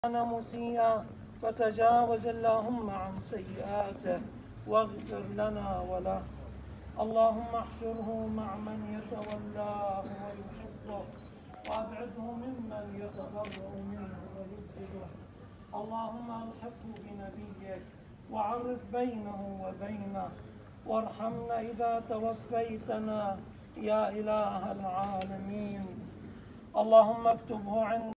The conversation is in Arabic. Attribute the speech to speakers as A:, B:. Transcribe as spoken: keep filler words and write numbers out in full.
A: كان مسيئا فتجاوز اللهم عن سيئاته واغفر لنا وله. اللهم احشره مع من يتولاه ويحبه وابعده ممن يتضرر منه ويبغضه. اللهم الحقه بنبيك وعرف بينه وبينه وارحمنا إذا توفيتنا يا إله العالمين. اللهم اكتبه عند